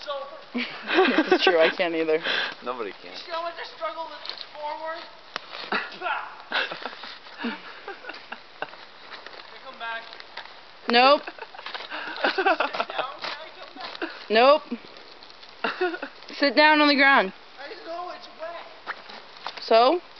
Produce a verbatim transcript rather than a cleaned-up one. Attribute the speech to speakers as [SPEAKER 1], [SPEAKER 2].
[SPEAKER 1] This is true, I can't either.
[SPEAKER 2] Nobody can.
[SPEAKER 3] You see how much I struggle with this forward? Here, come back.
[SPEAKER 1] Nope.
[SPEAKER 3] Sit down, can I come back?
[SPEAKER 1] Nope. Sit down on the ground.
[SPEAKER 3] I know it's wet.
[SPEAKER 1] So?